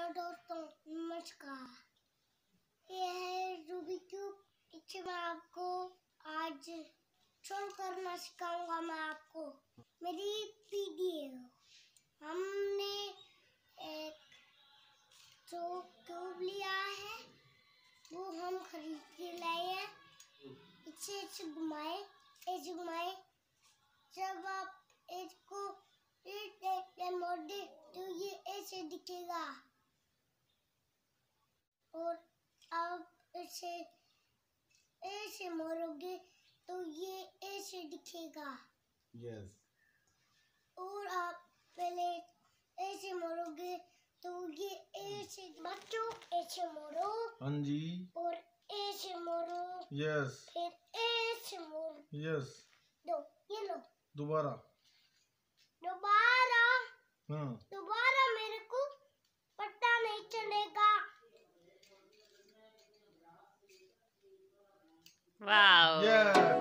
दोस्तों नमस्कार। ये है रूबिक क्यूब। इससे मैं आपको आज सॉल्व करना सिखाऊंगा। मैं आपको मेरी वीडियो हमने एक जो क्यूब लिया है वो हम खरीद के लाए हैं। इसे घुमाए जब आप इसको मोड़े तो ये ऐसे दिखेगा और आप इसे ऐसे मोड़ोगे तो ये ऐसे दिखेगा। यस। और आप पहले ऐसे मोड़ोगे तो ये ऐसे, बच्चों ऐसे मोड़ो। हाँ जी। और ऐसे मोड़ो। यस। फिर ऐसे मोड़ो। यस। ये लो। दोबारा मेरे को पता नहीं चलेगा। वाओ। यस।